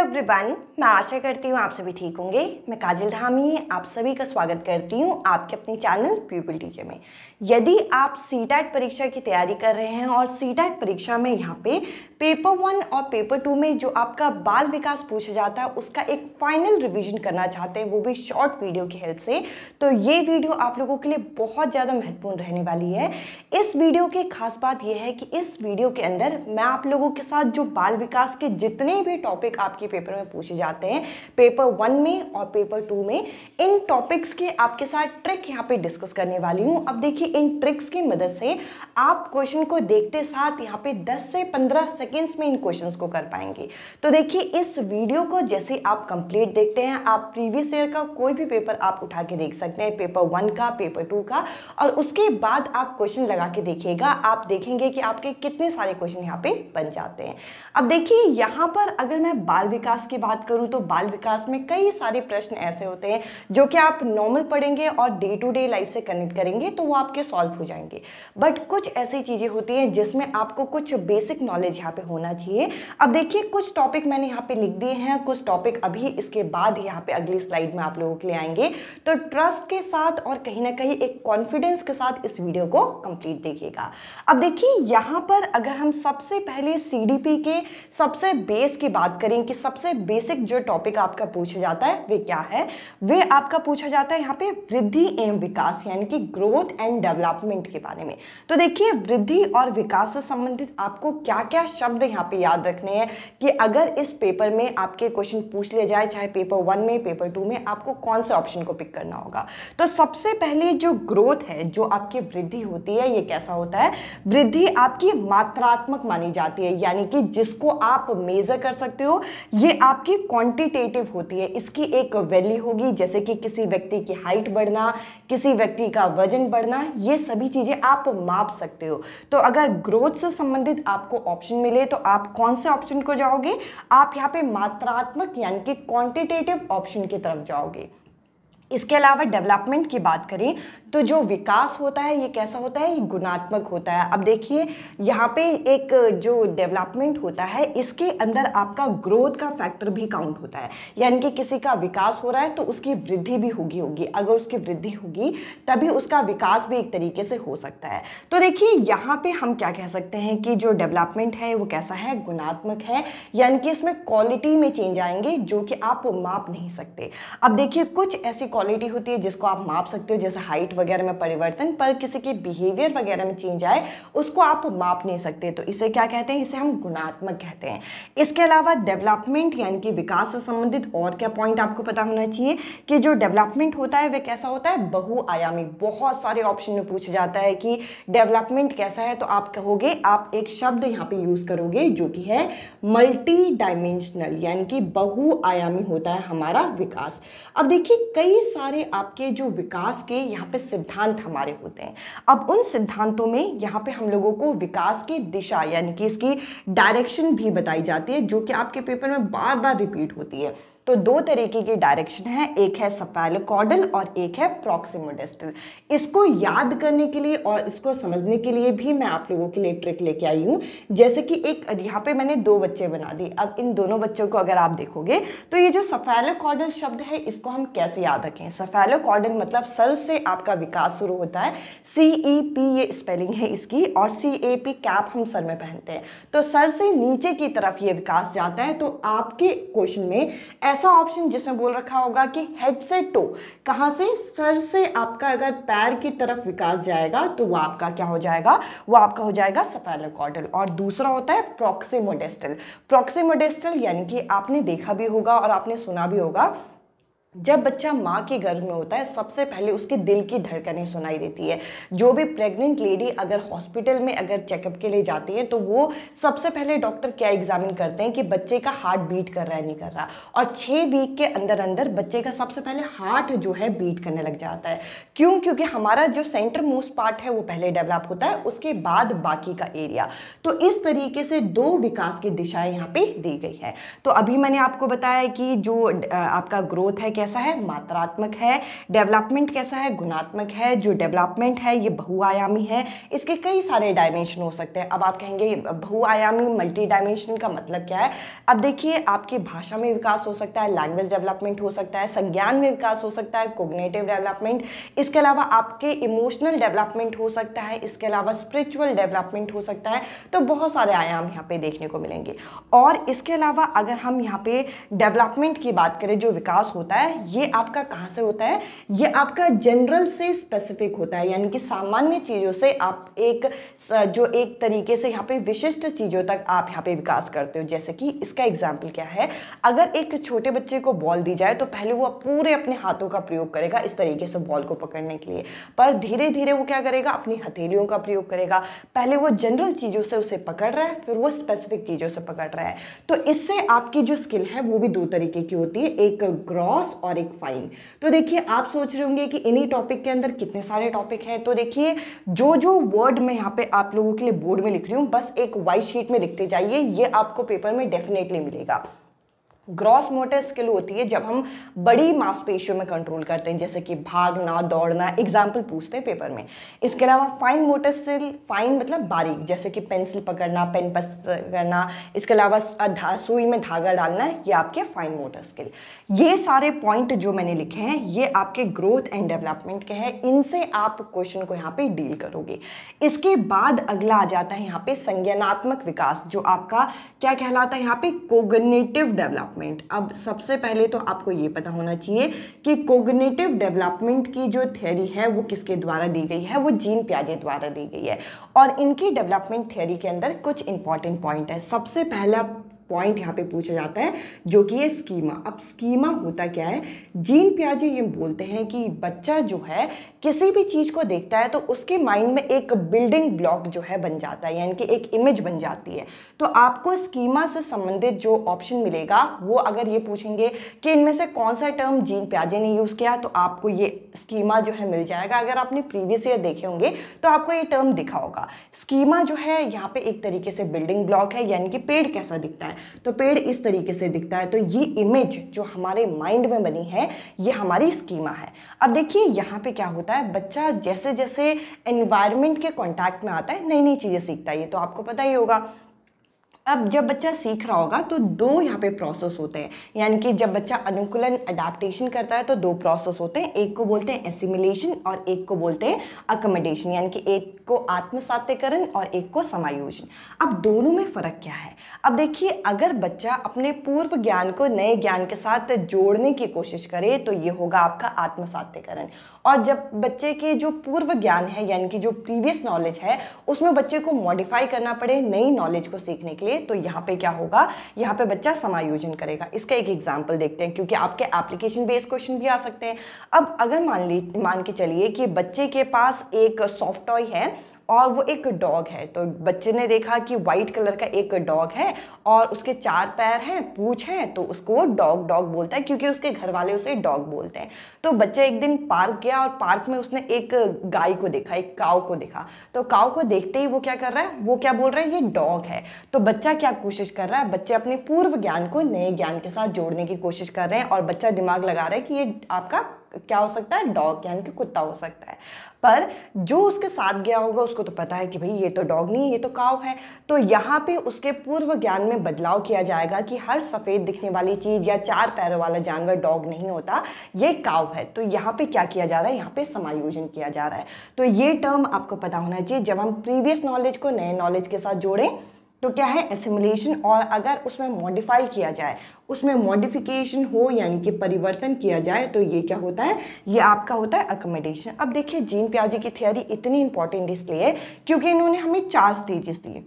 Everyone, मैं आशा करती हूँ आप सभी ठीक होंगे। मैं काजल धामी आप सभी का स्वागत करती हूँ आपके अपने चैनल पीपल टीचर में। यदि आप सीटेट परीक्षा की तैयारी कर रहे हैं और सीटेट परीक्षा में यहाँ पे पेपर 1 और पेपर 2 में जो आपका बाल विकास पूछा जाता है उसका एक फाइनल रिवीजन करना चाहते हैं, वो भी शॉर्ट वीडियो की हेल्प से, तो ये वीडियो आप लोगों के लिए बहुत ज़्यादा महत्वपूर्ण रहने वाली है। इस वीडियो की खास बात यह है कि इस वीडियो के अंदर मैं आप लोगों के साथ जो बाल विकास के जितने भी टॉपिक आपके पेपर में पूछे जाते हैं पेपर 1 में और पेपर 2 में, इन टॉपिक्स के आपके साथ ट्रिक यहाँ पे डिस्कस करने वाली हूँ। अब देखिए, इन ट्रिक्स की मदद से आप क्वेश्चन को देखते साथ यहाँ पे 10 से 15 सेकेंड्स में इन क्वेश्चंस को कर पाएंगे। तो देखिए, इस वीडियो को जैसे आप कंप्लीट देखते हैं, आप प्रीवियस ईयर का कोई भी पेपर आप उठा के देख सकते हैं, पेपर 1 का, पेपर 2 का, और उसके बाद आप क्वेश्चन लगा के देखिएगा। आप देखेंगे कि आपके कितने सारे क्वेश्चन यहाँ पे बन जाते हैं। अब देखिए, यहाँ पर अगर मैं बाल विकास की बात करूँ तो बाल विकास में कई सारे प्रश्न ऐसे होते हैं जो कि आप नॉर्मल पढ़ेंगे और डे टू डे लाइफ से कनेक्ट करेंगे तो वो आपके सॉल्व हो जाएंगे। बट कुछ ऐसी चीज़ें होती हैं जिसमें आपको कुछ बेसिक नॉलेज यहाँ पे होना चाहिए। अब देखिए, कुछ टॉपिक मैंने यहाँ पे लिख दिए हैं, कुछ टॉपिक अभी इसके बाद यहाँ पे अगली स्लाइड में आप लोगों के लिए आएंगे। तो ट्रस्ट के साथ और कहीं ना कहीं एक कॉन्फिडेंस के साथ इस वीडियो को कंप्लीट देखिएगा। अब देखिए, यहाँ पर अगर हम सबसे पहले सीडीपी के सबसे बेस की बात करें कि सबसे बेसिक जो टॉपिक आपका पूछा जाता है वे क्या है, वे आपका पूछा जाता है यहाँ पे वृद्धि एवं विकास, यानी कि ग्रोथ एंड डेवलपमेंट के बारे में। तो देखिए, वृद्धि और विकास से संबंधित आपको क्या क्या शब्द यहाँ पे याद रखने हैं कि अगर इस पेपर में आपके क्वेश्चन पूछ लिया जाए, चाहे पेपर 1 में, पेपर 2 में, आपको कौन से ऑप्शन को पिक करना होगा। तो सबसे पहले जो ग्रोथ है, जो आपकी वृद्धि होती है, ये कैसा होता है? वृद्धि आपकी मात्रात्मक मानी जाती है, यानी कि जिसको आप मेजर कर सकते हो। ये आपकी क्वांटिटेटिव होती है, इसकी एक वैल्यू होगी, जैसे कि किसी व्यक्ति की हाइट बढ़ना, किसी व्यक्ति का वजन बढ़ना, ये सभी चीजें आप माप सकते हो। तो अगर ग्रोथ से संबंधित आपको ऑप्शन मिले तो आप कौन से ऑप्शन को जाओगे? आप यहाँ पे मात्रात्मक यानी कि क्वांटिटेटिव ऑप्शन की तरफ जाओगे। इसके अलावा डेवलपमेंट की बात करें तो जो विकास होता है ये कैसा होता है? ये गुणात्मक होता है। अब देखिए, यहाँ पे एक जो डेवलपमेंट होता है इसके अंदर आपका ग्रोथ का फैक्टर भी काउंट होता है, यानी कि किसी का विकास हो रहा है तो उसकी वृद्धि भी होगी। अगर उसकी वृद्धि होगी तभी उसका विकास भी एक तरीके से हो सकता है। तो देखिए, यहाँ पे हम क्या कह सकते हैं कि जो डेवलपमेंट है वो कैसा है? गुणात्मक है, यानी कि इसमें क्वालिटी में चेंज आएंगे जो कि आप माप नहीं सकते। अब देखिए, कुछ ऐसी क्वालिटी होती है जिसको आप माप सकते हो, जैसे हाइट वगैरह में परिवर्तन, पर किसी के बिहेवियर वगैरह में चेंज आए उसको आप माप नहीं सकते, तो इसे क्या कहते हैं? इसे हम गुणात्मक कहते हैं। इसके अलावा डेवलपमेंट यानी कि विकास से संबंधित और क्या पॉइंट आपको पता होना चाहिए कि जो डेवलपमेंट होता है वह कैसा होता है? बहुआयामी। बहुत सारे ऑप्शन में पूछा जाता है कि डेवलपमेंट कैसा है, तो आप कहोगे, आप एक शब्द यहाँ पे यूज करोगे जो कि है मल्टी डायमेंशनल, यानी कि बहुआयामी होता है हमारा विकास। अब देखिए, कई सारे आपके जो विकास के यहाँ पे सिद्धांत हमारे होते हैं। अब उन सिद्धांतों में यहाँ पे हम लोगों को विकास की दिशा यानी कि इसकी डायरेक्शन भी बताई जाती है, जो कि आपके पेपर में बार बार रिपीट होती है। तो दो तरीके की डायरेक्शन है, एक है सेफेलोकॉर्डल और एक है प्रॉक्सिमोडिस्टल। इसको याद करने के लिए और इसको समझने के लिए भी मैं आप लोगों के लिए ट्रिक लेके आई हूँ। जैसे कि एक यहाँ पे मैंने दो बच्चे बना दिए। अब इन दोनों बच्चों को अगर आप देखोगे तो ये जो सेफेलोकॉर्डल शब्द है इसको हम कैसे याद रखें? सेफेलोकॉर्डल मतलब सर से आपका विकास शुरू होता है, CEP ये स्पेलिंग है इसकी, और CAP कैप हम सर में पहनते हैं। तो सर से नीचे की तरफ ये विकास जाता है। तो आपके क्वेश्चन में ऐसा ऑप्शन जिसमें बोल रखा होगा कि हेड से टो, कहां से? सर से आपका अगर पैर की तरफ विकास जाएगा तो वो आपका क्या हो जाएगा? वो आपका हो जाएगा सेफेलोकॉर्डल। और दूसरा होता है प्रॉक्सिमोडिस्टल। प्रॉक्सिमोडिस्टल यानी कि आपने देखा भी होगा और आपने सुना भी होगा, जब बच्चा माँ के गर्भ में होता है सबसे पहले उसके दिल की धड़कनें सुनाई देती है। जो भी प्रेग्नेंट लेडी अगर हॉस्पिटल में अगर चेकअप के लिए जाती है तो वो सबसे पहले डॉक्टर क्या एग्जामिन करते हैं कि बच्चे का हार्ट बीट कर रहा है नहीं कर रहा, और 6 वीक के अंदर अंदर बच्चे का सबसे पहले हार्ट जो है बीट करने लग जाता है। क्यों? क्योंकि हमारा जो सेंटर मोस्ट पार्ट है वो पहले डेवलप होता है, उसके बाद बाकी का एरिया। तो इस तरीके से दो विकास की दिशाएं यहाँ पे दी गई है। तो अभी मैंने आपको बताया कि जो आपका ग्रोथ है कैसा है, मात्रात्मक है। डेवलपमेंट कैसा है, गुणात्मक है। जो डेवलपमेंट है ये बहुआयामी है, इसके कई सारे डायमेंशन हो सकते हैं। अब आप कहेंगे बहुआयामी मल्टी डायमेंशनल का मतलब क्या है। अब देखिए आपकी भाषा में विकास हो सकता है, लैंग्वेज डेवलपमेंट हो सकता है, संज्ञान में विकास हो सकता है, कोग्निटिव डेवलपमेंट, इसके अलावा आपके इमोशनल डेवलपमेंट हो सकता है, इसके अलावा स्पिरिचुअल डेवलपमेंट हो सकता है। तो बहुत सारे आयाम यहाँ पे देखने को मिलेंगे। और इसके अलावा अगर हम यहाँ पे डेवलपमेंट की बात करें, जो विकास होता है ये आपका कहाँ से होता है, ये आपका जनरल से स्पेसिफिक होता है, यानी कि सामान्य चीज़ों से आप एक तरीके से यहाँ पे विशिष्ट चीज़ों तक आप यहाँ पे विकास करते हो। जैसे कि इसका एग्जाम्पल क्या है, अगर एक छोटे बच्चे को बॉल दी जाए तो पहले वो पूरे अपने हाथों का प्रयोग करेगा इस तरीके से बॉल को पकड़ने के लिए, पर धीरे धीरे वो क्या करेगा, अपनी हथेलियों का प्रयोग करेगा। पहले वो जनरल चीज़ों से उसे पकड़ रहा है, फिर वो स्पेसिफिक चीज़ों से पकड़ रहा है। तो इससे आपकी जो स्किल है वो भी दो तरीके की होती है, एक ग्रॉस और एक फाइन। तो देखिए आप सोच रहे होंगे कि इन्हीं टॉपिक के अंदर कितने सारे टॉपिक हैं। तो देखिए जो जो वर्ड मैं यहाँ पे आप लोगों के लिए बोर्ड में लिख रही हूँ, बस एक वाइट शीट में लिखते जाइए, ये आपको पेपर में डेफिनेटली मिलेगा। ग्रॉस मोटर स्किल होती है जब हम बड़ी मांसपेशियों में कंट्रोल करते हैं, जैसे कि भागना, दौड़ना, एग्जाम्पल पूछते हैं पेपर में। इसके अलावा फाइन मोटर स्किल, फाइन मतलब बारीक, जैसे कि पेंसिल पकड़ना, पेन करना, इसके अलावा सुई में धागा डालना, ये आपके फाइन मोटर स्किल। ये सारे पॉइंट जो मैंने लिखे हैं ये आपके ग्रोथ एंड डेवलपमेंट के हैं, इनसे आप क्वेश्चन को यहाँ पे डील करोगे। इसके बाद अगला आ जाता है यहाँ पे संज्ञानात्मक विकास, जो आपका क्या कहलाता है यहाँ पे, कोग्निटिव डेवलपमेंट। अब सबसे पहले तो आपको ये पता होना चाहिए कि कोग्निटिव डेवलपमेंट की जो थ्योरी है वो किसके द्वारा दी गई है, वो जीन पियाजे द्वारा दी गई है। और इनकी डेवलपमेंट थ्योरी के अंदर कुछ इंपॉर्टेंट पॉइंट है। सबसे पहला पॉइंट यहाँ पे पूछा जाता है जो कि है स्कीमा। अब स्कीमा होता क्या है, जीन पियाजे ये बोलते हैं कि बच्चा जो है किसी भी चीज़ को देखता है तो उसके माइंड में एक बिल्डिंग ब्लॉक जो है बन जाता है, यानी कि एक इमेज बन जाती है। तो आपको स्कीमा से संबंधित जो ऑप्शन मिलेगा वो अगर ये पूछेंगे कि इनमें से कौन सा टर्म जीन पियाजे ने यूज़ किया, तो आपको ये स्कीमा जो है मिल जाएगा। अगर आपने प्रीवियस ईयर देखे होंगे तो आपको ये टर्म दिखा होगा। स्कीमा जो है यहाँ पे एक तरीके से बिल्डिंग ब्लॉक है, यानी कि पेड़ कैसा दिखता है, तो पेड़ इस तरीके से दिखता है। तो ये इमेज जो हमारे माइंड में बनी है ये हमारी स्कीमा है। अब देखिए यहाँ पे क्या होता है, बच्चा जैसे जैसे एनवायरनमेंट के कांटेक्ट में आता है नई नई चीज़ें सीखता है, ये तो आपको पता ही होगा। अब जब बच्चा सीख रहा होगा तो दो यहाँ पे प्रोसेस होते हैं, यानी कि जब बच्चा अनुकूलन अडेप्टेशन करता है तो दो प्रोसेस होते हैं, एक को बोलते हैं एसिमिलेशन और एक को बोलते हैं अकोमोडेशन, यानी कि एक को आत्मसात्यकरण और एक को समायोजन। अब दोनों में फ़र्क क्या है। अब देखिए अगर बच्चा अपने पूर्व ज्ञान को नए ज्ञान के साथ जोड़ने की कोशिश करे तो ये होगा आपका आत्मसात्यकरण। और जब बच्चे के जो पूर्व ज्ञान है यानी कि जो प्रीवियस नॉलेज है उसमें बच्चे को मॉडिफाई करना पड़े नई नॉलेज को सीखने के लिए, तो यहाँ पे क्या होगा, यहाँ पे बच्चा समायोजन करेगा। इसका एक एग्जांपल देखते हैं क्योंकि आपके एप्लीकेशन बेस्ड क्वेश्चन भी आ सकते हैं। अब अगर मान के चलिए कि बच्चे के पास एक सॉफ्ट टॉय है और वो एक डॉग है, तो बच्चे ने देखा कि वाइट कलर का एक डॉग है और उसके 4 पैर हैं, पूंछ है, तो उसको वो डॉग डॉग बोलता है क्योंकि उसके घर वाले उसे डॉग बोलते हैं। तो बच्चा एक दिन पार्क गया और पार्क में उसने एक गाय को देखा, एक काऊ को देखा। तो काऊ को देखते ही वो क्या कर रहा है, वो क्या बोल रहा है, ये डॉग है। तो बच्चा क्या कोशिश कर रहा है, बच्चे अपने पूर्व ज्ञान को नए ज्ञान के साथ जोड़ने की कोशिश कर रहे हैं और बच्चा दिमाग लगा रहा है कि ये आपका क्या हो सकता है, डॉग यानी कि कुत्ता हो सकता है। पर जो उसके साथ गया होगा उसको तो पता है कि भाई ये तो डॉग नहीं, ये तो काऊ है। तो यहाँ पे उसके पूर्व ज्ञान में बदलाव किया जाएगा कि हर सफ़ेद दिखने वाली चीज़ या 4 पैरों वाला जानवर डॉग नहीं होता, ये काऊ है। तो यहाँ पे क्या किया जा रहा है, यहाँ पे समायोजन किया जा रहा है। तो ये टर्म आपको पता होना चाहिए। जब हम प्रीवियस नॉलेज को नए नॉलेज के साथ जोड़ें तो क्या है, एसिमिलेशन। और अगर उसमें मॉडिफाई किया जाए, उसमें मॉडिफिकेशन हो यानी कि परिवर्तन किया जाए, तो ये क्या होता है, ये आपका होता है अकोमोडेशन। अब देखिए जीन पियाजे की थ्योरी इतनी इंपॉर्टेंट इसलिए क्योंकि इन्होंने हमें 4 स्टेजेस दिए।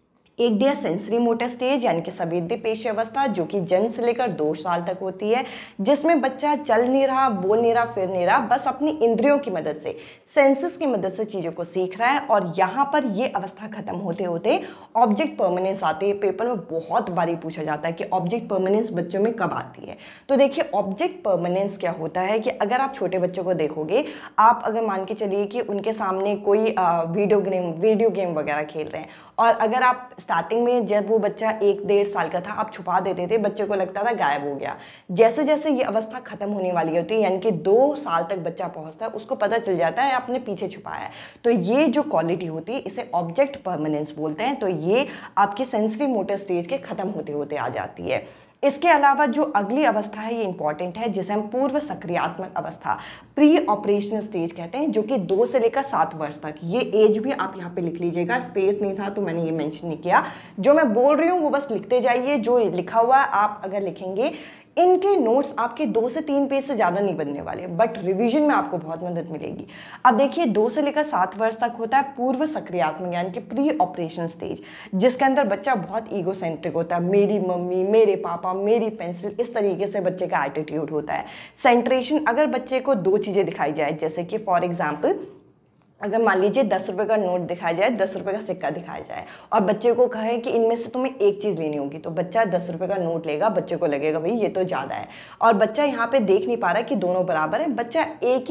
एक दिया सेंसरी मोटर स्टेज यानी कि संवेद्य पेशी अवस्था, जो कि जन्म से लेकर 2 साल तक होती है, जिसमें बच्चा चल नहीं रहा, बोल नहीं रहा, फिर नहीं रहा, बस अपनी इंद्रियों की मदद से, सेंसेस की मदद से चीज़ों को सीख रहा है। और यहाँ पर ये अवस्था खत्म होते होते ऑब्जेक्ट परमानेंस आती है। पेपर में बहुत बारी पूछा जाता है कि ऑब्जेक्ट परमानेंस बच्चों में कब आती है। तो देखिए ऑब्जेक्ट परमानेंस क्या होता है कि अगर आप छोटे बच्चों को देखोगे, आप अगर मान के चलिए कि उनके सामने कोई वीडियो गेम वगैरह खेल रहे हैं और अगर आप स्टार्टिंग में जब वो बच्चा 1-1.5 साल का था, आप छुपा देते थे, बच्चे को लगता था गायब हो गया। जैसे जैसे ये अवस्था खत्म होने वाली होती है, यानी कि 2 साल तक बच्चा पहुंचता है, उसको पता चल जाता है आपने पीछे छुपाया है। तो ये जो क्वालिटी होती है इसे ऑब्जेक्ट परमानेंस बोलते हैं। तो ये आपकी सेंसरी मोटर स्टेज के खत्म होते होते आ जाती है। इसके अलावा जो अगली अवस्था है ये इंपॉर्टेंट है, जिसे हम पूर्व सक्रियात्मक अवस्था प्री ऑपरेशनल स्टेज कहते हैं, जो कि 2 से लेकर 7 वर्ष तक। ये एज भी आप यहाँ पे लिख लीजिएगा, स्पेस नहीं था तो मैंने ये मेंशन नहीं किया। जो मैं बोल रही हूँ वो बस लिखते जाइए, जो लिखा हुआ है आप अगर लिखेंगे। इनके नोट्स आपके 2 से 3 पेज से ज़्यादा नहीं बनने वाले, बट रिवीजन में आपको बहुत मदद मिलेगी। अब देखिए 2 से लेकर 7 वर्ष तक होता है पूर्व सक्रियात्मक यानी कि प्री ऑपरेशन स्टेज, जिसके अंदर बच्चा बहुत ईगोसेंट्रिक होता है। मेरी मम्मी, मेरे पापा, मेरी पेंसिल, इस तरीके से बच्चे का एटीट्यूड होता है। सेंट्रेशन, अगर बच्चे को 2 चीज़ें दिखाई जाए, जैसे कि फॉर एग्जाम्पल अगर मान लीजिए 10 रुपये का नोट दिखाया जाए, 10 रुपये का सिक्का दिखाया जाए और बच्चे को कहे कि इनमें से तुम्हें एक चीज़ लेनी होगी, तो बच्चा 10 रुपये का नोट लेगा। बच्चे को लगेगा भाई ये तो ज़्यादा है, और बच्चा यहाँ पे देख नहीं पा रहा है कि दोनों बराबर है। बच्चा एक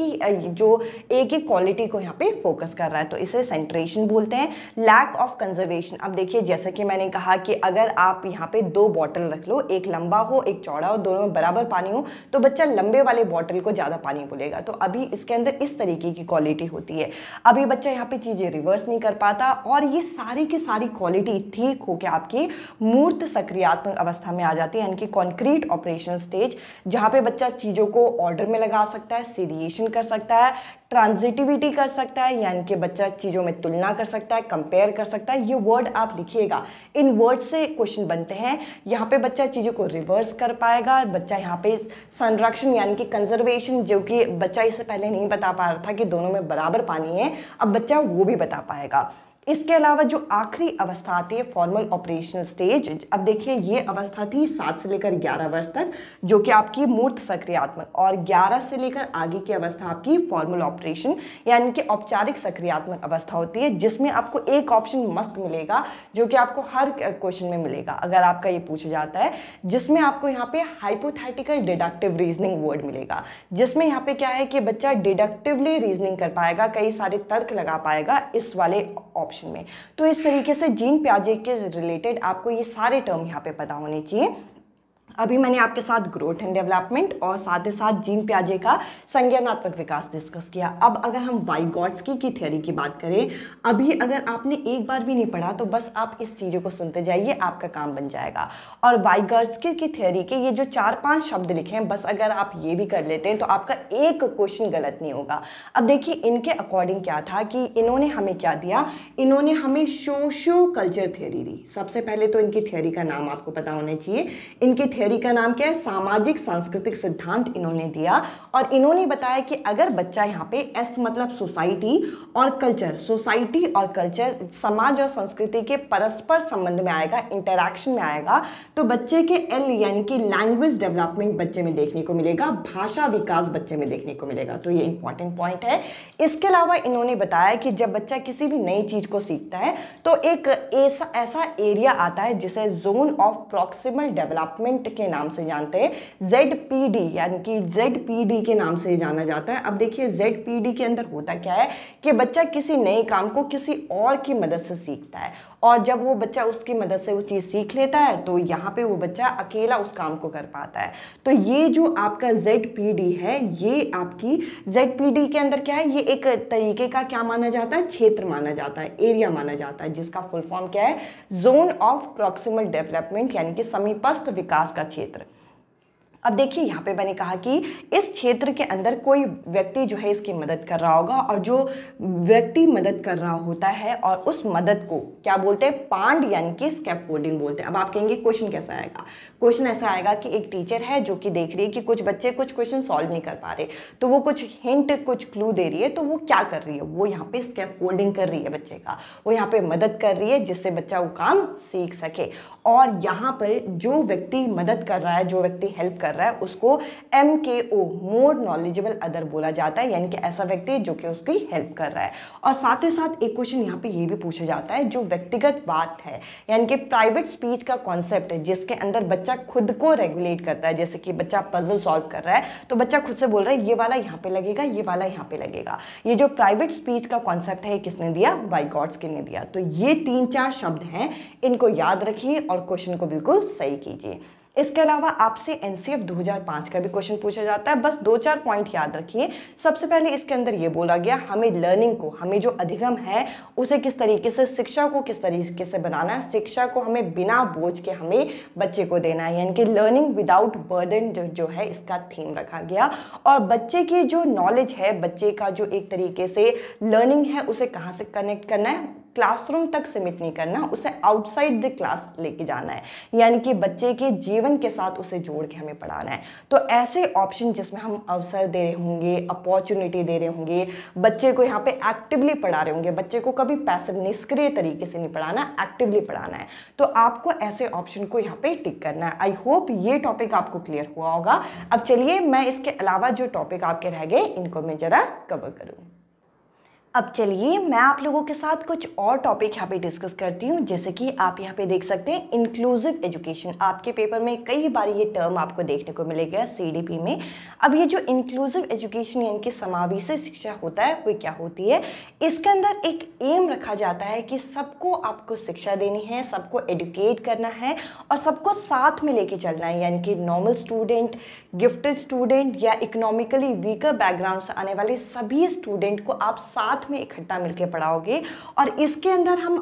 ही क्वालिटी को यहाँ पे फोकस कर रहा है, तो इसे सेंट्रेशन बोलते हैं। लैक ऑफ कंजर्वेशन, अब देखिए जैसा कि मैंने कहा कि अगर आप यहाँ पे 2 बॉटल रख लो, एक लंबा हो एक चौड़ा हो, दोनों में बराबर पानी हो, तो बच्चा लंबे वाले बॉटल को ज़्यादा पानी बोलेगा। तो अभी इसके अंदर इस तरीके की क्वालिटी होती है। अभी बच्चा यहाँ पे चीजें रिवर्स नहीं कर पाता, और ये सारी की सारी क्वालिटी ठीक होकर आपकी मूर्त सक्रियात्मक अवस्था में आ जाती है, यानी कि कॉन्क्रीट ऑपरेशन स्टेज, जहां पे बच्चा चीजों को ऑर्डर में लगा सकता है, सीरिएशन कर सकता है, ट्रांजिटिविटी कर सकता है, यानी कि बच्चा चीज़ों में तुलना कर सकता है, कंपेयर कर सकता है। ये वर्ड आप लिखिएगा, इन वर्ड से क्वेश्चन बनते हैं। यहाँ पे बच्चा चीज़ों को रिवर्स कर पाएगा। बच्चा यहाँ पे संरक्षण यानी कि कंजर्वेशन, जो कि बच्चा इससे पहले नहीं बता पा रहा था कि दोनों में बराबर पानी है, अब बच्चा वो भी बता पाएगा। इसके अलावा जो आखिरी अवस्था आती है फॉर्मल ऑपरेशनल स्टेज, अब देखिए ये अवस्था थी 7 से लेकर 11 वर्ष तक, जो कि आपकी मूर्त सक्रियात्मक, और 11 से लेकर आगे की अवस्था आपकी फॉर्मल ऑपरेशन यानी कि औपचारिक सक्रियात्मक अवस्था होती है, जिसमें आपको एक ऑप्शन मस्त मिलेगा, जो कि आपको हर क्वेश्चन में मिलेगा अगर आपका ये पूछा जाता है, जिसमें आपको यहाँ पे हाइपोथेटिकल डिडक्टिव रीजनिंग वर्ड मिलेगा, जिसमें यहाँ पे क्या है कि बच्चा डिडक्टिवली रीजनिंग कर पाएगा, कई सारे तर्क लगा पाएगा इस वाले ऑप्शन में। तो इस तरीके से जीन पियाजे के रिलेटेड आपको ये सारे टर्म यहाँ पे पता होने चाहिए। अभी मैंने आपके साथ ग्रोथ एंड डेवलपमेंट और साथ ही साथ जीन पियाजे का संज्ञानात्मक विकास डिस्कस किया। अब अगर हम वाइगॉट्स्की की थ्योरी की बात करें, अभी अगर आपने एक बार भी नहीं पढ़ा तो बस आप इस चीज़ों को सुनते जाइए, आपका काम बन जाएगा। और वाइगॉट्स्की की थ्योरी के ये जो 4-5 शब्द लिखे हैं, बस अगर आप ये भी कर लेते हैं तो आपका एक क्वेश्चन गलत नहीं होगा। अब देखिए इनके अकॉर्डिंग क्या था कि इन्होंने हमें क्या दिया, इन्होंने हमें सोशियो कल्चर थ्योरी दी। सबसे पहले तो इनकी थ्योरी का नाम आपको पता होना चाहिए। इनकी थ्योरी का नाम क्या है, सामाजिक सांस्कृतिक सिद्धांत इन्होंने दिया, और इन्होंने बताया कि अगर बच्चा यहाँ पे एस मतलब सोसाइटी और कल्चर, सोसाइटी और कल्चर समाज और संस्कृति के परस्पर संबंध में आएगा, इंटरैक्शन में आएगा, तो बच्चे के एल यानी कि लैंग्वेज डेवलपमेंट बच्चे में देखने को मिलेगा, भाषा विकास बच्चे में देखने को मिलेगा। तो ये इंपॉर्टेंट पॉइंट है। इसके अलावा इन्होंने बताया कि जब बच्चा किसी भी नई चीज को सीखता है तो एक ऐसा एरिया आता है जिसे जोन ऑफ प्रॉक्सिमल डेवलपमेंट के नाम से जानते हैं, ZPD यानी कि ZPD के नाम से जाना जाता है। अब देखिए ZPD के अंदर होता क्या है कि बच्चा किसी नए काम को किसी और की मदद से सीखता है, और जब वो बच्चा उसकी मदद से वो चीज़ सीख लेता है तो यहाँ पे वो बच्चा अकेला उस काम को कर पाता है। तो ये जो आपका ZPD है, ये आपकी ZPD के अंदर क्या है, ये एक तरीके का क्या माना जाता है, क्षेत्र माना जाता है, एरिया माना जाता है, जिसका फुल फॉर्म क्या है, जोन ऑफ प्रॉक्सिमल डेवलपमेंट यानी कि समीपस्थ विकास का क्षेत्र। अब देखिए यहाँ पे मैंने कहा कि इस क्षेत्र के अंदर कोई व्यक्ति जो है इसकी मदद कर रहा होगा, और जो व्यक्ति मदद कर रहा होता है और उस मदद को क्या बोलते हैं, पांड यानी कि स्कैफोल्डिंग बोलते हैं। अब आप कहेंगे क्वेश्चन कैसा आएगा, क्वेश्चन ऐसा आएगा कि एक टीचर है जो कि देख रही है कि कुछ बच्चे कुछ क्वेश्चन सॉल्व नहीं कर पा रहे, तो वो कुछ हिंट कुछ क्लू दे रही है, तो वो क्या कर रही है, वो यहाँ पे स्कैफोल्डिंग कर रही है बच्चे का, वो यहाँ पे मदद कर रही है जिससे बच्चा वो काम सीख सके। और यहाँ पर जो व्यक्ति मदद कर रहा है, जो व्यक्ति हेल्प कर कर रहा है उसको MKO मोर नॉलेजेबल अदर बोला जाता है, यानी कि ऐसा व्यक्ति जो कि उसकी हेल्प कर रहा है। और साथ ही साथ एक क्वेश्चन यहाँ पे ये भी पूछा जाता है, जो व्यक्तिगत बात है यानी कि प्राइवेट स्पीच का कॉन्सेप्ट है, जिसके अंदर बच्चा खुद को रेगुलेट करता है। जैसे कि बच्चा पजल सॉल्व कर रहा है तो बच्चा खुद से बोल रहा है ये वाला यहाँ पे लगेगा, ये वाला यहाँ पे लगेगा। ये जो प्राइवेट स्पीच का कॉन्सेप्ट है किसने दिया? वाइगॉट्स्की ने दिया। तो ये 3-4 शब्द हैं, इनको याद रखिए और क्वेश्चन को बिल्कुल सही कीजिए। इसके अलावा आपसे NCF 2005 का भी क्वेश्चन पूछा जाता है, बस 2-4 पॉइंट याद रखिए। सबसे पहले इसके अंदर ये बोला गया हमें लर्निंग को, हमें जो अधिगम है उसे किस तरीके से, शिक्षा को किस तरीके से बनाना है, शिक्षा को हमें बिना बोझ के हमें बच्चे को देना है, यानी कि लर्निंग विदाउट बर्डन जो है इसका थीम रखा गया। और बच्चे की जो नॉलेज है, बच्चे का जो एक तरीके से लर्निंग है उसे कहाँ से कनेक्ट करना है, क्लासरूम तक सीमित नहीं करना, उसे आउटसाइड द क्लास लेके जाना है, यानी कि बच्चे के जीवन के साथ उसे जोड़ के हमें पढ़ाना है। तो ऐसे ऑप्शन जिसमें हम अवसर दे रहे होंगे, अपॉर्चुनिटी दे रहे होंगे, बच्चे को यहाँ पे एक्टिवली पढ़ा रहे होंगे, बच्चे को कभी पैसिव निष्क्रिय तरीके से नहीं पढ़ाना, एक्टिवली पढ़ाना है, तो आपको ऐसे ऑप्शन को यहाँ पे टिक करना है। आई होप ये टॉपिक आपको क्लियर हुआ होगा। अब चलिए मैं इसके अलावा जो टॉपिक आपके रह गए इनको मैं जरा कवर करूँ। अब चलिए मैं आप लोगों के साथ कुछ और टॉपिक यहाँ पे डिस्कस करती हूँ। जैसे कि आप यहाँ पे देख सकते हैं इंक्लूसिव एजुकेशन, आपके पेपर में कई बार ये टर्म आपको देखने को मिलेगा CDP में। अब ये जो इंक्लूसिव एजुकेशन यानी कि समावेशी शिक्षा होता है वो क्या होती है, इसके अंदर एक एम रखा जाता है कि सबको आपको शिक्षा देनी है, सबको एडुकेट करना है और सबको साथ में लेके चलना है, यानी कि नॉर्मल स्टूडेंट, गिफ्टेड स्टूडेंट या इकोनॉमिकली वीकर बैकग्राउंड से आने वाले सभी स्टूडेंट को आप साथ में इकट्ठा मिलकर पढ़ाओगे। और इसके अंदर हम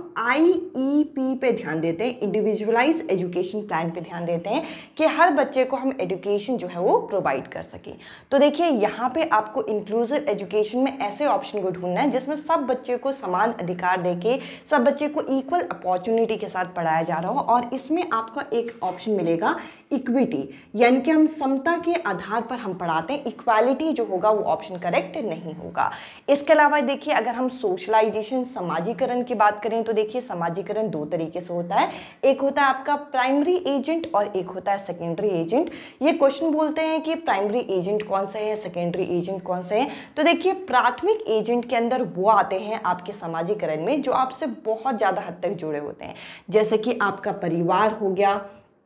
IEP पे ध्यान देते हैं, इंडिविजुअलाइज एजुकेशन प्लान पे ध्यान देते हैं कि हर बच्चे को हम एजुकेशन जो है वो प्रोवाइड कर सकें। तो देखिए यहाँ पे आपको इंक्लूसिव एजुकेशन में ऐसे ऑप्शन को ढूंढना है जिसमें सब बच्चे को समान अधिकार देके सब बच्चे को इक्वल अपॉर्चुनिटी के साथ पढ़ाया जा रहा हो। और इसमें आपका एक ऑप्शन मिलेगा इक्विटी, यानी कि हम समता के आधार पर हम पढ़ाते हैं, इक्वालिटी जो होगा वो ऑप्शन करेक्ट नहीं होगा। इसके अलावा देखिए अगर हम सोशलाइजेशन, समाजीकरण की बात करें तो देखिए समाजीकरण 2 तरीके से होता है, एक होता है आपका प्राइमरी एजेंट और एक होता है सेकेंडरी एजेंट। ये क्वेश्चन बोलते हैं कि प्राइमरी एजेंट कौन से है, सेकेंडरी एजेंट कौन से हैं। तो देखिए प्राथमिक एजेंट के अंदर वो आते हैं आपके समाजीकरण में जो आपसे बहुत ज़्यादा हद तक जुड़े होते हैं, जैसे कि आपका परिवार हो गया,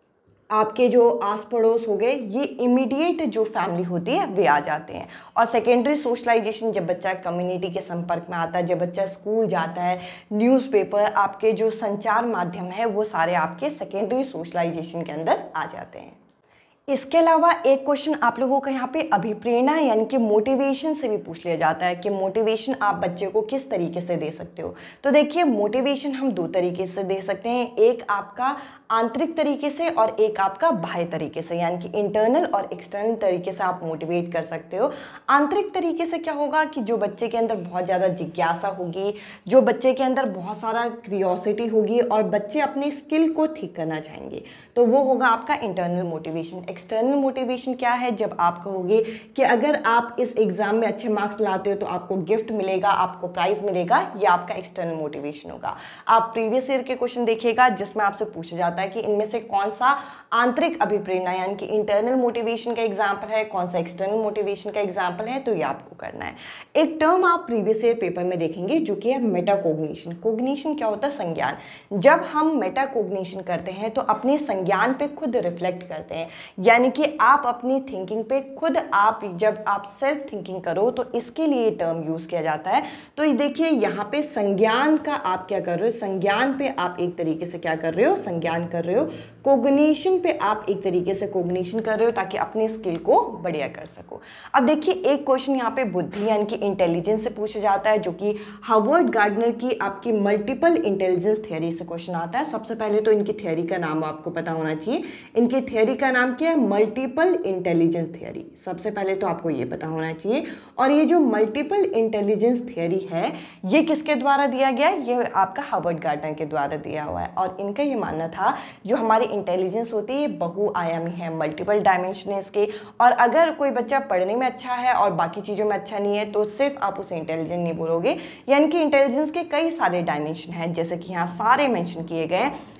आपके जो आस पड़ोस हो गए, ये इमीडिएट जो फैमिली होती है वे आ जाते हैं। और सेकेंडरी सोशलाइजेशन जब बच्चा कम्युनिटी के संपर्क में आता है, जब बच्चा स्कूल जाता है, न्यूज़पेपर, आपके जो संचार माध्यम है वो सारे आपके सेकेंडरी सोशलाइजेशन के अंदर आ जाते हैं। इसके अलावा एक क्वेश्चन आप लोगों का यहाँ पे अभिप्रेरणा यानी कि मोटिवेशन से भी पूछ लिया जाता है कि मोटिवेशन आप बच्चे को किस तरीके से दे सकते हो। तो देखिए मोटिवेशन हम 2 तरीके से दे सकते हैं, एक आपका आंतरिक तरीके से और एक आपका बाह्य तरीके से, यानी कि इंटरनल और एक्सटर्नल तरीके से आप मोटिवेट कर सकते हो। आंतरिक तरीके से क्या होगा कि जो बच्चे के अंदर बहुत ज़्यादा जिज्ञासा होगी, जो बच्चे के अंदर बहुत सारा क्यूरियोसिटी होगी और बच्चे अपनी स्किल को ठीक करना चाहेंगे, तो वो होगा आपका इंटरनल मोटिवेशन। एक्सटर्नल मोटिवेशन क्या है, जब आप कहोगे कि अगर आप इस एग्जाम में अच्छे मार्क्स लाते हो तो आपको गिफ्ट मिलेगा, आपको प्राइज मिलेगा, ये आपका एक्सटर्नल मोटिवेशन होगा। आप प्रीवियस ईयर के क्वेश्चन देखिएगा जिसमें आपसे पूछा जाता है कि इनमें से कौन सा आंतरिक अभिप्रेरणा यानी कि इंटरनल मोटिवेशन का एग्जाम्पल है, कौन सा एक्सटर्नल मोटिवेशन का एग्जाम्पल है, तो ये आपको करना है। एक टर्म आप प्रीवियस ईयर पेपर में देखेंगे जो कि है मेटाकोग्निशन। कोग्निशन क्या होता है? संज्ञान। जब हम मेटाकोग्निशन करते हैं तो अपने संज्ञान पे खुद रिफ्लेक्ट करते हैं, यानी कि आप अपनी थिंकिंग पे खुद जब आप सेल्फ थिंकिंग करो तो इसके लिए टर्म यूज किया जाता है। तो ये देखिए यहाँ पे संज्ञान का आप क्या कर रहे हो, संज्ञान पे आप एक तरीके से क्या कर रहे हो, संज्ञान कर रहे हो। कोग्निशन पे आप एक तरीके से कोग्निशन कर रहे हो ताकि अपनी स्किल को बढ़िया कर सको। अब देखिए एक क्वेश्चन यहाँ पे बुद्धि यानी कि इंटेलिजेंस से पूछा जाता है, जो कि हार्वर्ड गार्डनर की आपकी मल्टीपल इंटेलिजेंस थ्योरी से क्वेश्चन आता है। सबसे पहले तो इनकी थ्योरी का नाम आपको पता होना चाहिए। इनकी थ्योरी का नाम क्या है? Multiple intelligence theory. सबसे पहले तो आपको ये पता होना चाहिए। और ये जो मल्टीपल इंटेलिजेंस थ्योरी है ये किसके द्वारा दिया गया है? ये आपका हार्वर्ड गार्डनर के द्वारा दिया हुआ है। और इनका ये मानना था जो हमारी इंटेलिजेंस होती है ये बहुआयामी है, मल्टीपल डायमेंशन है इसके। और अगर कोई बच्चा पढ़ने में अच्छा है और बाकी चीज़ों में अच्छा नहीं है तो सिर्फ आप उसे इंटेलिजेंट नहीं बोलोगे, यानी कि इंटेलिजेंस के कई सारे डायमेंशन हैं जैसे कि यहाँ सारे मेंशन किए गए हैं।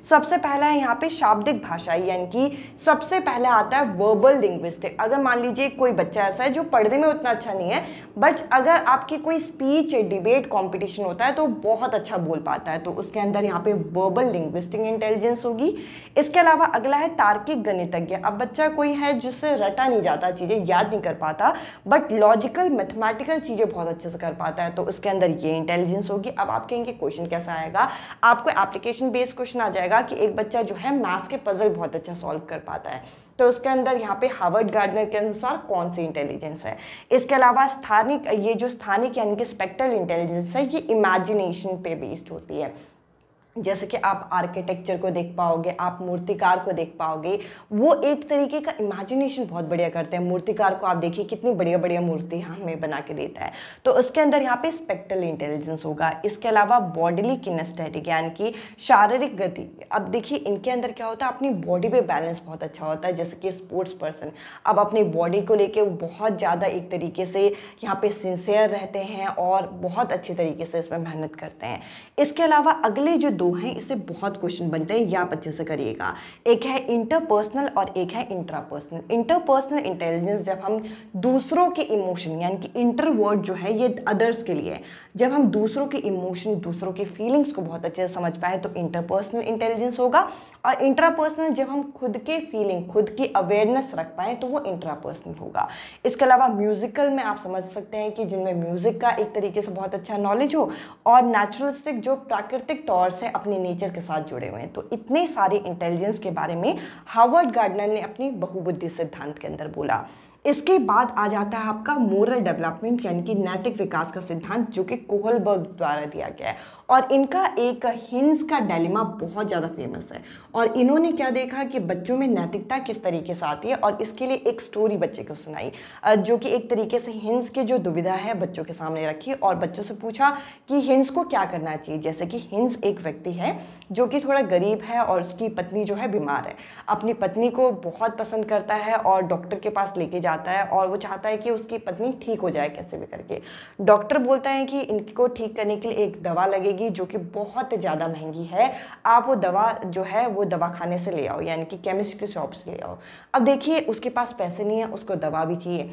सबसे पहला है यहाँ पे शाब्दिक भाषा, यानी कि सबसे पहले आता है वर्बल लिंग्विस्टिक। अगर मान लीजिए कोई बच्चा ऐसा है जो पढ़ने में उतना अच्छा नहीं है, बट अगर आपकी कोई स्पीच डिबेट कंपटीशन होता है तो बहुत अच्छा बोल पाता है, तो उसके अंदर यहाँ पे वर्बल लिंग्विस्टिक इंटेलिजेंस होगी। इसके अलावा अगला है तार्किक गणितज्ञ। अब बच्चा कोई है जिससे रटा नहीं जाता, चीज़ें याद नहीं कर पाता, बट लॉजिकल मैथमेटिकल चीज़ें बहुत अच्छे से कर पाता है, तो उसके अंदर ये इंटेलिजेंस होगी। अब आप कहेंगे क्वेश्चन कैसा आएगा, आपको एप्लीकेशन बेस्ड क्वेश्चन आ जाएगा कि एक बच्चा जो है मैथ्स के पजल बहुत अच्छा सॉल्व कर पाता है, तो उसके अंदर यहाँ पे हार्वर्ड गार्डनर के अनुसार कौन सी इंटेलिजेंस है। इसके अलावा स्थानिक, ये जो स्थानिक यानी कि स्पेक्ट्रल इंटेलिजेंस है, ये इमेजिनेशन पे बेस्ड होती है। जैसे कि आप आर्किटेक्चर को देख पाओगे, आप मूर्तिकार को देख पाओगे, वो एक तरीके का इमेजिनेशन बहुत बढ़िया करते हैं। मूर्तिकार को आप देखिए कितनी बढ़िया बढ़िया मूर्ति हमें बना के देता है, तो उसके अंदर यहाँ पे स्पेक्ट्रल इंटेलिजेंस होगा। इसके अलावा बॉडीली किनेस्थेटिक यानी कि शारीरिक गति। अब देखिए इनके अंदर क्या होता है, अपनी बॉडी पे बैलेंस बहुत अच्छा होता है। जैसे कि स्पोर्ट्स पर्सन अब अपनी बॉडी को लेके वो बहुत ज़्यादा एक तरीके से यहाँ पे सिंसियर रहते हैं और बहुत अच्छे तरीके से इसमें मेहनत करते हैं। इसके अलावा अगले जो दो हैं, इससे बहुत क्वेश्चन बनते हैं, ये आप अच्छे से करिएगा। एक है इंटरपर्सनल और एक है इंट्रापर्सनल। इंटरपर्सनल इंटेलिजेंस, जब हम दूसरों के इमोशन, यानी कि इंटर वर्ड जो है ये अदर्स के लिए, जब हम दूसरों के इमोशन, दूसरों के फीलिंग्स को बहुत अच्छे से समझ पाए तो इंटरपर्सनल इंटेलिजेंस होगा। और इंट्रापर्सनल, जब हम खुद के फीलिंग, खुद की अवेयरनेस रख पाएँ तो वो इंट्रापर्सनल होगा। इसके अलावा म्यूजिकल में आप समझ सकते हैं कि जिनमें म्यूजिक का एक तरीके से बहुत अच्छा नॉलेज हो, और नेचुरलिस्टिक जो प्राकृतिक तौर से अपने नेचर के साथ जुड़े हुए हैं। तो इतने सारे इंटेलिजेंस के बारे में हार्वर्ड गार्डनर ने अपनी बहुबुद्धि सिद्धांत के अंदर बोला। इसके बाद आ जाता है आपका मोरल डेवलपमेंट यानी कि नैतिक विकास का सिद्धांत, जो कि कोहलबर्ग द्वारा दिया गया है। और इनका एक हिंस का डायलेमा बहुत ज़्यादा फेमस है। और इन्होंने क्या देखा कि बच्चों में नैतिकता किस तरीके से आती है, और इसके लिए एक स्टोरी बच्चे को सुनाई, जो कि एक तरीके से हिंस की जो दुविधा है बच्चों के सामने रखी, और बच्चों से पूछा कि हिंस को क्या करना चाहिए। जैसे कि हिंस एक व्यक्ति है जो कि थोड़ा गरीब है और उसकी पत्नी जो है बीमार है, अपनी पत्नी को बहुत पसंद करता है और डॉक्टर के पास लेके जाता है, और वो चाहता है कि उसकी पत्नी ठीक हो जाए कैसे भी करके। डॉक्टर बोलता है कि इनको ठीक करने के लिए एक दवा लगेगी जो कि बहुत ज़्यादा महंगी है, आप वो दवा जो है वो दवा खाने से ले आओ, यानी कि केमिस्ट की शॉप से ले आओ। अब देखिए उसके पास पैसे नहीं है, उसको दवा भी चाहिए,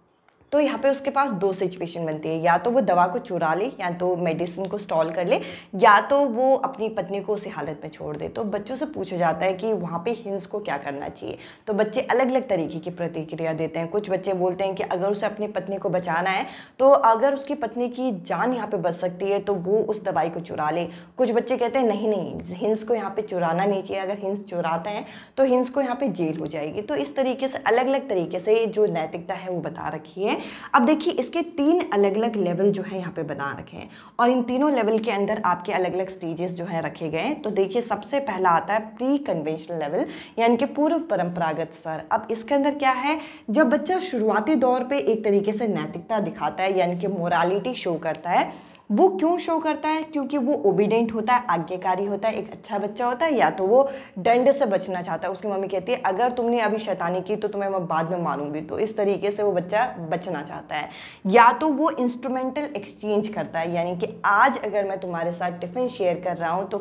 तो यहाँ पे उसके पास दो सिचुएशन बनती है, या तो वो दवा को चुरा ले, या तो मेडिसिन को स्टॉल कर ले, या तो वो अपनी पत्नी को उसी हालत में छोड़ दे। तो बच्चों से पूछा जाता है कि वहाँ पे हिंस को क्या करना चाहिए। तो बच्चे अलग अलग तरीके की प्रतिक्रिया देते हैं। कुछ बच्चे बोलते हैं कि अगर उसे अपनी पत्नी को बचाना है, तो अगर उसकी पत्नी की जान यहाँ पे बच सकती है तो वो उस दवाई को चुरा ले। कुछ बच्चे कहते हैं नहीं नहीं, हिंस को यहाँ पे चुराना नहीं चाहिए, अगर हिंस चुराते हैं तो हिंस को यहाँ पे जेल हो जाएगी। तो इस तरीके से अलग अलग तरीके से जो नैतिकता है वो बता रखी है। अब देखिए इसके तीन अलग अलग लेवल जो है यहाँ पे बना रखे हैं, और इन तीनों लेवल के अंदर आपके अलग अलग स्टेजेस जो है रखे गए हैं। तो देखिए सबसे पहला आता है प्री कन्वेंशनल लेवल, यानी कि पूर्व परंपरागत स्तर। अब इसके अंदर क्या है, जब बच्चा शुरुआती दौर पे एक तरीके से नैतिकता दिखाता है, यानी कि मोरालिटी शो करता है। वो क्यों शो करता है, क्योंकि वो ओबीडेंट होता है, आज्ञाकारी होता है, एक अच्छा बच्चा होता है, या तो वो दंड से बचना चाहता है। उसकी मम्मी कहती है अगर तुमने अभी शैतानी की तो तुम्हें मैं बाद में मारूंगी, तो इस तरीके से वो बच्चा बचना चाहता है। या तो वो इंस्ट्रूमेंटल एक्सचेंज करता है, यानी कि आज अगर मैं तुम्हारे साथ टिफिन शेयर कर रहा हूँ तो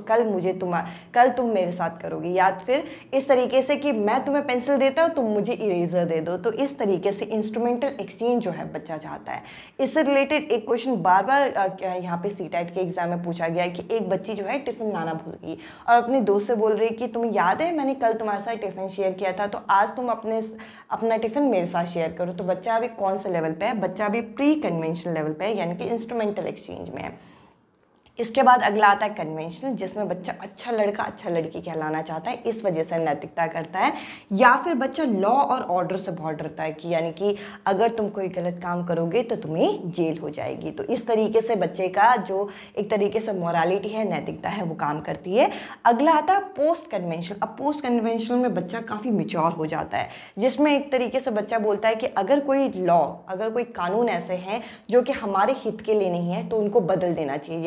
कल तुम मेरे साथ करोगी, या फिर इस तरीके से कि मैं तुम्हें पेंसिल देता हूँ तुम मुझे इरेजर दे दो। तो इस तरीके से इंस्ट्रूमेंटल एक्सचेंज जो है बच्चा चाहता है। इससे रिलेटेड एक क्वेश्चन बार बार यहाँ पे सीटेट के एग्जाम में पूछा गया है कि एक बच्ची जो है टिफिन लाना भूल गई और अपने दोस्त से बोल रही है कि तुम्हें याद है मैंने कल तुम्हारे साथ टिफिन शेयर किया था, तो आज तुम अपना टिफिन मेरे साथ शेयर करो। तो बच्चा अभी कौन से लेवल पे है, बच्चा अभी प्री कन्वेंशनल लेवल पे है, यानी कि इंस्ट्रूमेंटल एक्सचेंज में है। इसके बाद अगला आता है कन्वेंशनल, जिसमें बच्चा अच्छा लड़का अच्छा लड़की कहलाना चाहता है, इस वजह से नैतिकता करता है। या फिर बच्चा लॉ और ऑर्डर से बहुत डरता है कि यानी कि अगर तुम कोई गलत काम करोगे तो तुम्हें जेल हो जाएगी। तो इस तरीके से बच्चे का जो एक तरीके से मोरालिटी है, नैतिकता है, वो काम करती है। अगला आता है पोस्ट कन्वेंशनल। अब पोस्ट कन्वेंशनल में बच्चा काफ़ी मैच्योर हो जाता है, जिसमें एक तरीके से बच्चा बोलता है कि अगर कोई कानून ऐसे हैं जो कि हमारे हित के लिए नहीं है तो उनको बदल देना चाहिए। यानी कि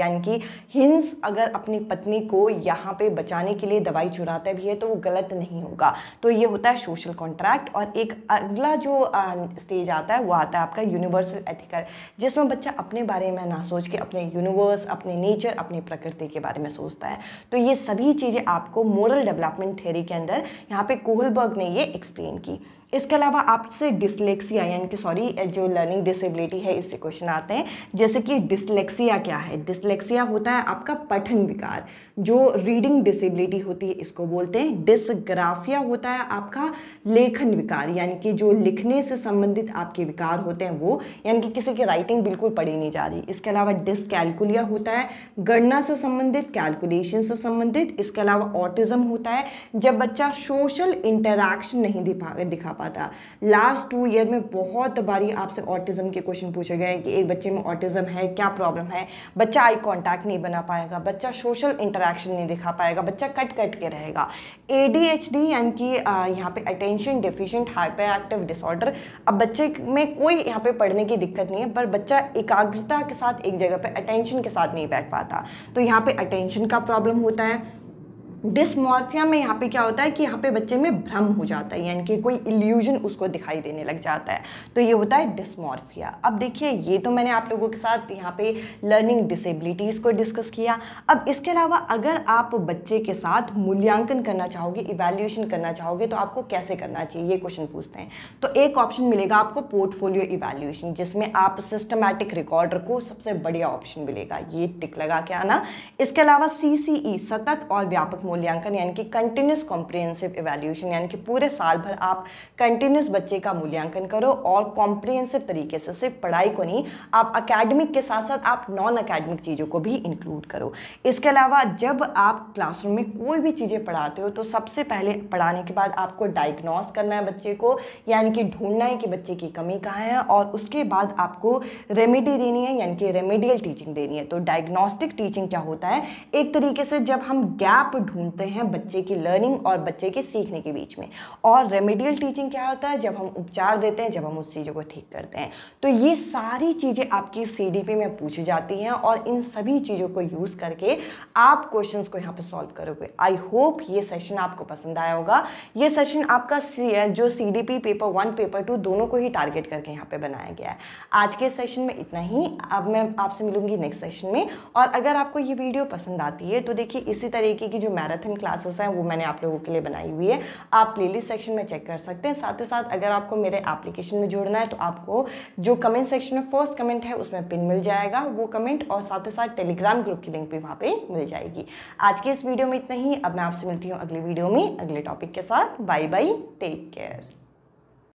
हिंस अगर अपनी पत्नी को यहाँ पे बचाने के लिए दवाई चुराता भी है तो वो गलत नहीं होगा। तो ये होता है सोशल कॉन्ट्रैक्ट। और एक अगला जो स्टेज आता है वो आता है आपका यूनिवर्सल एथिकल, जिसमें बच्चा अपने बारे में ना सोच के अपने यूनिवर्स, अपने नेचर, अपनी प्रकृति के बारे में सोचता है। तो ये सभी चीज़ें आपको मोरल डेवलपमेंट थ्योरी के अंदर यहाँ पे कोहलबर्ग ने ये एक्सप्लेन की। इसके अलावा आपसे डिसलेक्सिया यानी कि जो लर्निंग डिसेबिलिटी है इससे क्वेश्चन आते हैं, जैसे कि डिसलेक्सिया क्या है। डिसलेक्सिया होता है आपका पठन विकार, जो रीडिंग डिसेबिलिटी होती है इसको बोलते हैं। डिसग्राफिया होता है आपका लेखन विकार, यानी कि जो लिखने से संबंधित आपके विकार होते हैं वो, यानी कि किसी की राइटिंग बिल्कुल पढ़ी नहीं जा रही। इसके अलावा डिसकैलकुलिया होता है गणना से संबंधित, कैलकुलेशन से संबंधित। इसके अलावा ऑटिज्म होता है जब बच्चा सोशल इंटरैक्शन नहीं दिखा पाता। लास्ट 2 ईयर में बहुत बारी आपसे ऑटिज्म के क्वेश्चन पूछे गए हैं कि एक बच्चे में ऑटिज्म है, क्या प्रॉब्लम है। बच्चा आई कांटेक्ट नहीं बना पाएगा, बच्चा सोशल इंटरैक्शन नहीं दिखा पाएगा, बच्चा कट के रहेगा। ADHD यानी कि यहाँ पे attention deficient hyperactive disorder. अब बच्चे में कोई यहाँ पे पढ़ने की दिक्कत नहीं है, पर बच्चा एकाग्रता के साथ एक जगह पे अटेंशन के साथ नहीं बैठ पाता, तो यहाँ पे अटेंशन का प्रॉब्लम होता है। डिस्मॉर्फिया में यहाँ पे क्या होता है कि यहाँ पे बच्चे में भ्रम हो जाता है, यानी कि कोई इल्यूजन उसको दिखाई देने लग जाता है, तो ये होता है डिस्मॉर्फिया। अब देखिए ये तो मैंने आप लोगों के साथ यहाँ पे लर्निंग डिसेबिलिटीज़ को डिस्कस किया। अब इसके अलावा अगर आप बच्चे के साथ मूल्यांकन करना चाहोगे, इवैल्यूएशन करना चाहोगे, तो आपको कैसे करना चाहिए ये क्वेश्चन पूछते हैं। तो एक ऑप्शन मिलेगा आपको पोर्टफोलियो इवैल्यूएशन, जिसमें आप सिस्टमैटिक रिकॉर्डर को सबसे बढ़िया ऑप्शन मिलेगा, ये टिक लगा के आना। इसके अलावा CCE सतत और व्यापक मूल्यांकन यानी कि कंटिन्यूस कॉम्प्रिहेंसिव इवैल्यूएशन, यानी कि पूरे साल भर आप कंटिन्यूस बच्चे का मूल्यांकन करो और कॉम्प्रिहेंसिव तरीके से, सिर्फ पढ़ाई को नहीं, आप एकेडमिक के साथ साथ आप नॉन एकेडमिक चीज़ों को भी इंक्लूड करो। इसके अलावा जब आप क्लासरूम में कोई भी चीज़ें पढ़ाते हो तो सबसे पहले पढ़ाने के बाद आपको डायग्नोस करना है बच्चे को, यानी कि ढूंढना है कि बच्चे की कमी कहाँ है, और उसके बाद आपको रेमेडी देनी है, यानी कि रेमेडियल टीचिंग देनी है। तो डायग्नोस्टिक टीचिंग क्या होता है, एक तरीके से जब हम गैप ढूंढते हैं बच्चे की लर्निंग और बच्चे के सीखने के बीच में। और रेमेडियल टीचिंग क्या होता है, जब हम उपचार देते हैं, जब हम उस चीज़ों को ठीक करते हैं। तो ये सारी चीज़ें आपकी CDP में पूछी जाती हैं और इन सभी चीज़ों को यूज़ करके आप क्वेश्चंस को यहाँ पे सॉल्व करोगे। आई होप ये सेशन आपको पसंद आया होगा। ये सेशन आपका जो CDP पेपर 1 पेपर 2 दोनों को ही टारगेट करके यहाँ पे बनाया गया है। आज के सेशन में इतना ही। अब मैं आपसे मिलूंगी नेक्स्ट सेशन में। और अगर आपको ये वीडियो पसंद आती है तो देखिए इसी तरीके की जो मैराथन क्लासेस हैं वो मैंने आप लोगों के लिए बनाई हुई है, आप प्लेलिस्ट सेक्शन में चेक कर सकते हैं। साथ ही साथ अगर आपको मेरे एप्लीकेशन में जुड़ना है तो आपको जो कमेंट सेक्शन में फर्स्ट कमेंट है उसमें पिन मिल जाएगा, वो कमेंट, और साथ ही साथ टेलीग्राम ग्रुप की लिंक भी वहाँ पे मिल जाएगी। आज के इस वीडियो में इतना ही। अब मैं आपसे मिलती हूँ अगली वीडियो में अगले टॉपिक के साथ। Bye bye, take care.